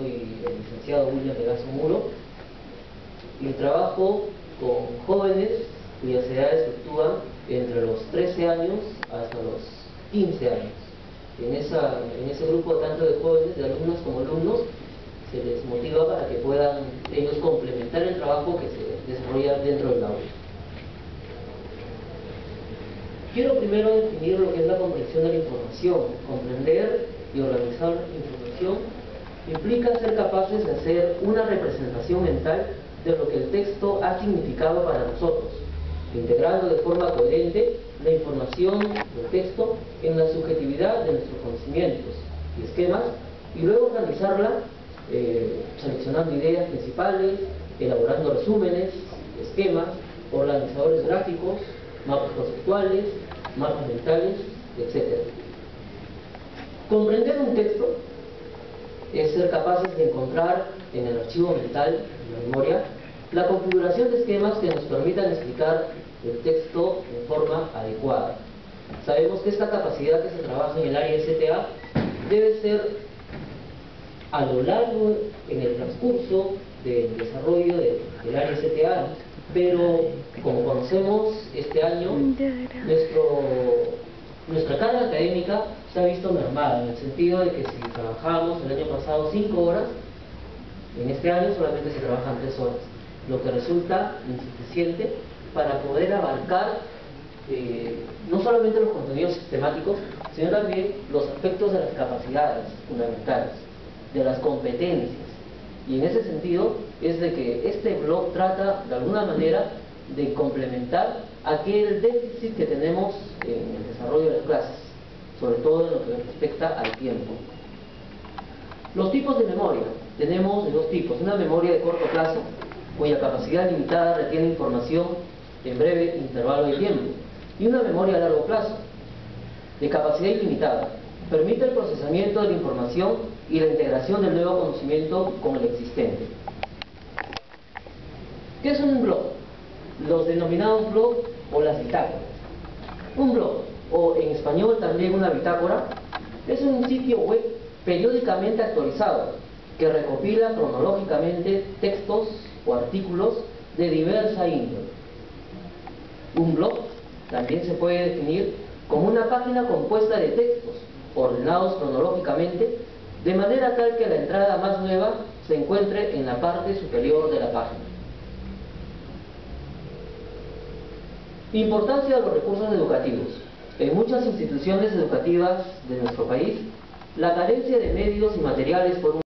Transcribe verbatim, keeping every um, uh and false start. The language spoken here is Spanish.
soy el licenciado William Vegaso Muro y trabajo con jóvenes cuyas edades fluctúan entre los trece años hasta los quince años. En, esa, en ese grupo tanto de jóvenes, de alumnos como alumnos, se les motiva para que puedan ellos complementar el trabajo que se desarrolla dentro del aula. Quiero primero definir lo que es la comprensión de la información. Comprender y organizar la información implica ser capaces de hacer una representación mental de lo que el texto ha significado para nosotros, integrando de forma coherente la información del texto en la subjetividad de nuestros conocimientos y esquemas, y luego organizarla eh, seleccionando ideas principales, elaborando resúmenes, esquemas, organizadores gráficos, mapas conceptuales, mapas mentales, etcétera. Comprender un texto es ser capaces de encontrar en el archivo mental, en la memoria, la configuración de esquemas que nos permitan explicar el texto de forma adecuada. Sabemos que esta capacidad que se trabaja en el área S T A debe ser a lo largo, en el transcurso del desarrollo de, del área S T A, pero como conocemos este año, nuestro, nuestra carga académica se ha visto mermada, en el sentido de que si trabajamos el año pasado cinco horas, en este año solamente se trabajan tres horas, lo que resulta insuficiente para poder abarcar eh, no solamente los contenidos sistemáticos, sino también los aspectos de las capacidades fundamentales, de las competencias. Y en ese sentido es de que este blog trata de alguna manera de complementar aquel déficit que tenemos en el desarrollo de las clases, sobre todo en lo que respecta al tiempo. Los tipos de memoria. Tenemos de dos tipos: una memoria de corto plazo, cuya capacidad limitada retiene información en breve intervalo de tiempo, y una memoria a largo plazo, de capacidad ilimitada. Permite el procesamiento de la información y la integración del nuevo conocimiento con el existente. ¿Qué es un blog? Los denominados blogs o las bitácoras. Un blog, o en español también una bitácora, es un sitio web periódicamente actualizado que recopila cronológicamente textos o artículos de diversa índole. Un blog también se puede definir como una página compuesta de textos ordenados cronológicamente, de manera tal que la entrada más nueva se encuentre en la parte superior de la página. Importancia de los recursos educativos. En muchas instituciones educativas de nuestro país, la carencia de medios y materiales por un